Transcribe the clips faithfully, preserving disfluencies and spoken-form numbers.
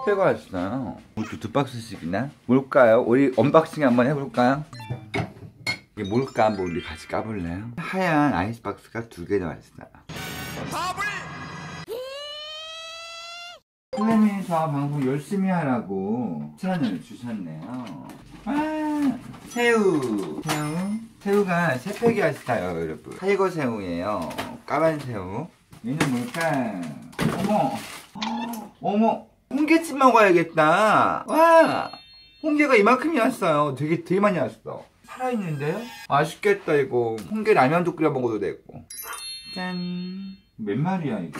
택배가 왔어요. 이것도 두 박스씩이나? 뭘까요? 우리 언박싱 한번 해볼까요? 이게 뭘까 한번 우리 같이 까볼래요? 하얀 아이스박스가 두 개나 왔어요. 플레미에서 방송 열심히 하라고 추천을 주셨네요. 아, 새우. 새우. 새우가 세 팩이 왔어요, 여러분. 타이거 새우예요. 까만 새우. 얘는 뭘까? 어머. 어머. 홍게찜 먹어야겠다. 와. 홍게가 이만큼이 왔어요. 되게, 되게 많이 왔어. 살아있는데요? 맛있겠다, 이거. 홍게 라면도 끓여 먹어도 되고. 짠. 몇 마리야, 이거?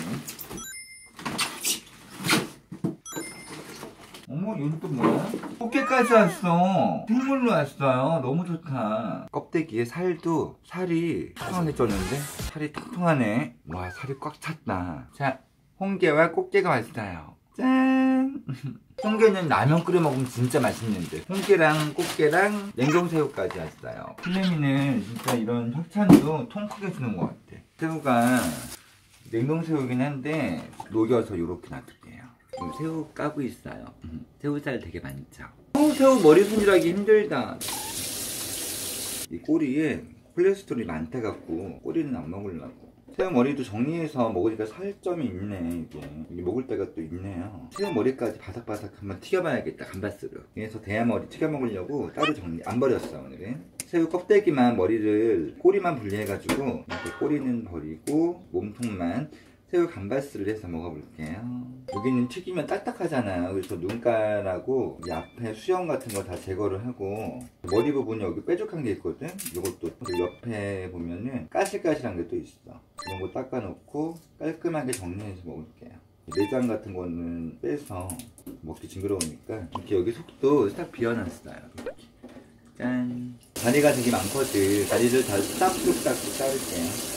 어머, 이건 또 뭐야? 꽃게까지 왔어. 생물로 왔어요. 너무 좋다. 껍데기에 살도, 살이 통통하게 쪘는데? 살이 통통하네. 와, 살이 꽉 찼다. 자, 홍게와 꽃게가 왔어요. 짠! 홍게는 라면 끓여 먹으면 진짜 맛있는데. 홍게랑 꽃게랑 냉동새우까지 왔어요. 필레미는 진짜 이런 협찬도 통 크게 주는 것 같아. 새우가 냉동새우긴 한데, 녹여서 이렇게 놔둘게요. 지금 새우 까고 있어요. 음, 새우살 되게 많죠. 어, 새우 머리 손질하기 힘들다. 이 꼬리에 콜레스테롤이 많다 갖고 꼬리는 안 먹으려고. 새우 머리도 정리해서 먹으니까 살점이 있네. 이게 여기 먹을 때가 또 있네요. 새우 머리까지 바삭바삭 한번 튀겨봐야겠다. 감바스로. 그래서 대야머리 튀겨 먹으려고 따로 정리 안 버렸어 오늘은. 새우 껍데기만 머리를 꼬리만 분리해가지고 이렇게 꼬리는 버리고 몸통만 새우 감바스를 해서 먹어볼게요. 여기는 튀기면 딱딱하잖아요. 그래서 눈가라고 이 앞에 수염 같은 거 다 제거를 하고 머리 부분이 여기 뾰족한 게 있거든. 이것도 옆에 보면은 까실까실한 게 또 있어. 이런 거 닦아놓고 깔끔하게 정리해서 먹을게요. 내장 같은 거는 빼서 먹기 징그러우니까 이렇게 여기 속도 싹 비워놨어요. 이렇게. 짠. 다리가 되게 많거든. 다리를 다 싹둑싹둑 자를게요.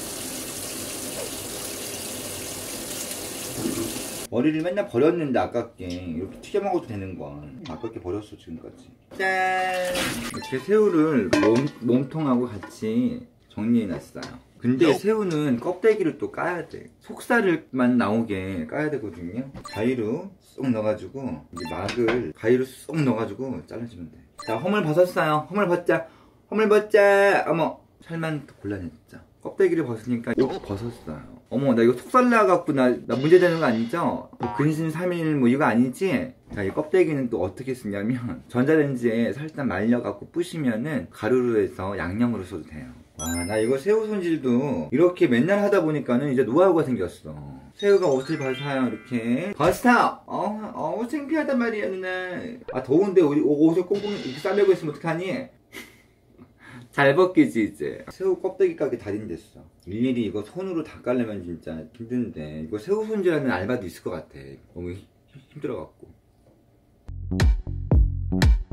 머리를 맨날 버렸는데 아깝게 이렇게 튀겨 먹어도 되는 건 아깝게 버렸어 지금까지. 짠! 이렇게 새우를 몸, 몸통하고 같이 정리해놨어요. 근데 새우는 껍데기를 또 까야 돼. 속살만 나오게 까야 되거든요. 가위로 쏙 넣어가지고 이 막을 가위로 쏙 넣어가지고 잘라주면 돼. 자, 허물 벗었어요. 허물 벗자. 허물 벗자. 어머, 살만 골라냈죠. 껍데기를 벗으니까 이거 벗었어요. 어머, 나 이거 속살 나갖고 나, 나 문제되는 거 아니죠? 뭐 근신 삼 일 뭐 이거 아니지? 자, 이 껍데기는 또 어떻게 쓰냐면 전자레인지에 살짝 말려갖고 부시면은 가루로 해서 양념으로 써도 돼요. 와, 나 이거 새우 손질도 이렇게 맨날 하다 보니까는 이제 노하우가 생겼어. 새우가 옷을 벗어요, 이렇게. 벗어! 어, 어, 창피하단 말이야, 누나. 아, 더운데 우리 옷을 꽁꽁 이렇게 싸매고 있으면 어떡하니? 잘 벗기지 이제. 새우 껍데기 까기 달인됐어. 일일이 이거 손으로 다 깔려면 진짜 힘든데 이거 새우 손질하는 알바도 있을 것 같아. 너무 힘들어갖고.